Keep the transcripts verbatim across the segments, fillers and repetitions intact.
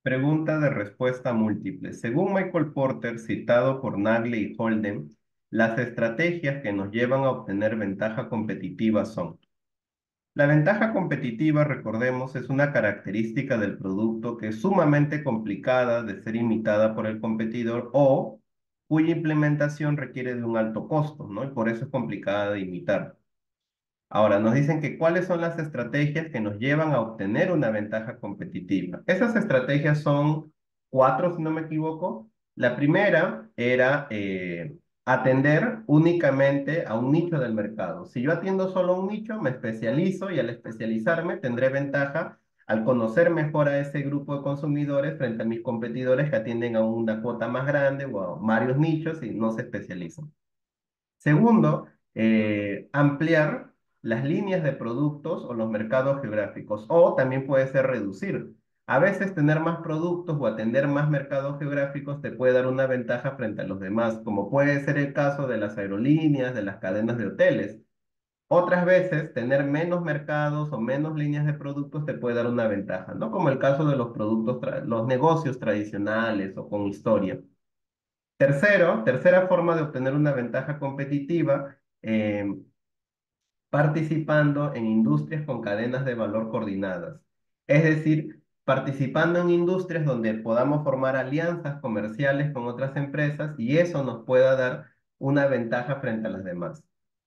Pregunta de respuesta múltiple. Según Michael Porter, citado por Nagle y Holden, las estrategias que nos llevan a obtener ventaja competitiva son: la ventaja competitiva, recordemos, es una característica del producto que es sumamente complicada de ser imitada por el competidor o cuya implementación requiere de un alto costo, ¿no? Y por eso es complicada de imitar. Ahora, nos dicen que cuáles son las estrategias que nos llevan a obtener una ventaja competitiva. Esas estrategias son cuatro, si no me equivoco. La primera era eh, atender únicamente a un nicho del mercado. Si yo atiendo solo a un nicho, me especializo y al especializarme tendré ventaja al conocer mejor a ese grupo de consumidores frente a mis competidores que atienden a una cuota más grande o a varios nichos y no se especializan. Segundo, eh, ampliar las líneas de productos o los mercados geográficos, o también puede ser reducir. A veces tener más productos o atender más mercados geográficos te puede dar una ventaja frente a los demás, como puede ser el caso de las aerolíneas, de las cadenas de hoteles. Otras veces, tener menos mercados o menos líneas de productos te puede dar una ventaja, ¿no? Como el caso de los productos, tra- los negocios tradicionales o con historia. Tercero, tercera forma de obtener una ventaja competitiva, eh, participando en industrias con cadenas de valor coordinadas. Es decir, participando en industrias donde podamos formar alianzas comerciales con otras empresas y eso nos pueda dar una ventaja frente a las demás.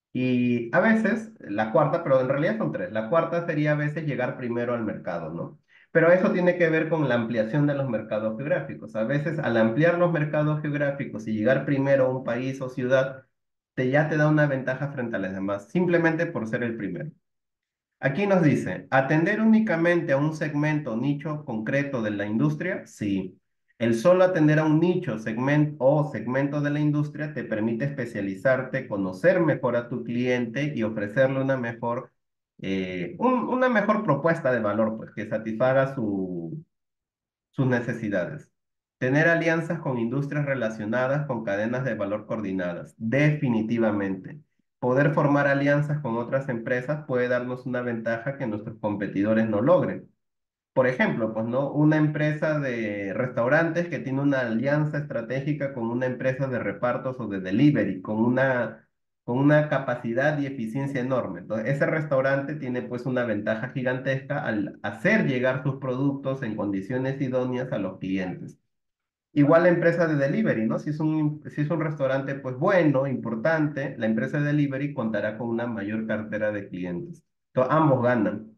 Y a veces, la cuarta, pero en realidad son tres, la cuarta sería a veces llegar primero al mercado, ¿no? Pero eso tiene que ver con la ampliación de los mercados geográficos. A veces, al ampliar los mercados geográficos y llegar primero a un país o ciudad, te, ya te da una ventaja frente a las demás, simplemente por ser el primero. Aquí nos dice, ¿atender únicamente a un segmento o nicho concreto de la industria? Sí. El solo atender a un nicho, segmento o segmento de la industria te permite especializarte, conocer mejor a tu cliente y ofrecerle una mejor, eh, un- una mejor propuesta de valor, pues, que satisfaga su, sus necesidades. Tener alianzas con industrias relacionadas con cadenas de valor coordinadas, definitivamente. Poder formar alianzas con otras empresas puede darnos una ventaja que nuestros competidores no logren. Por ejemplo, pues no, una empresa de restaurantes que tiene una alianza estratégica con una empresa de repartos o de delivery, con una, con una capacidad y eficiencia enorme. Entonces, ese restaurante tiene pues una ventaja gigantesca al hacer llegar sus productos en condiciones idóneas a los clientes. Igual la empresa de delivery, ¿no? Si es un, si es un restaurante pues bueno, importante, la empresa de delivery contará con una mayor cartera de clientes. Entonces, ambos ganan.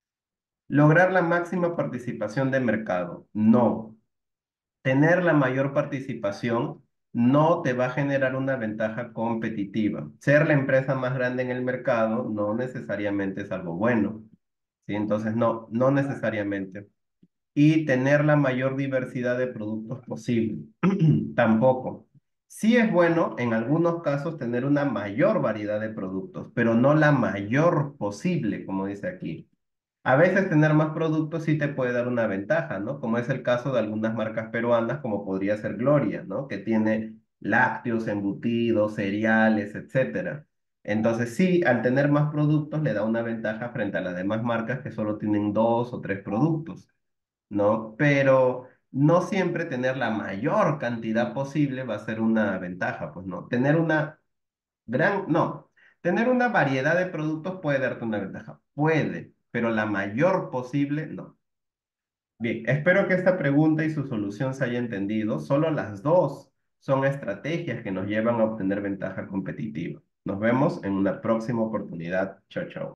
Lograr la máxima participación de mercado. No. Tener la mayor participación no te va a generar una ventaja competitiva. Ser la empresa más grande en el mercado no necesariamente es algo bueno. ¿Sí? Entonces, no, no necesariamente. Y tener la mayor diversidad de productos posible. Tampoco. Sí es bueno en algunos casos tener una mayor variedad de productos, pero no la mayor posible, como dice aquí. A veces tener más productos sí te puede dar una ventaja, ¿no? Como es el caso de algunas marcas peruanas, como podría ser Gloria, ¿no? Que tiene lácteos, embutidos, cereales, etcétera. Entonces sí, al tener más productos le da una ventaja frente a las demás marcas que solo tienen dos o tres productos, ¿no? Pero no siempre tener la mayor cantidad posible va a ser una ventaja, pues no. Tener una gran, no, tener una variedad de productos puede darte una ventaja, puede, pero la mayor posible no. Bien, espero que esta pregunta y su solución se haya entendido. Solo las dos son estrategias que nos llevan a obtener ventaja competitiva. Nos vemos en una próxima oportunidad. Chao, chao.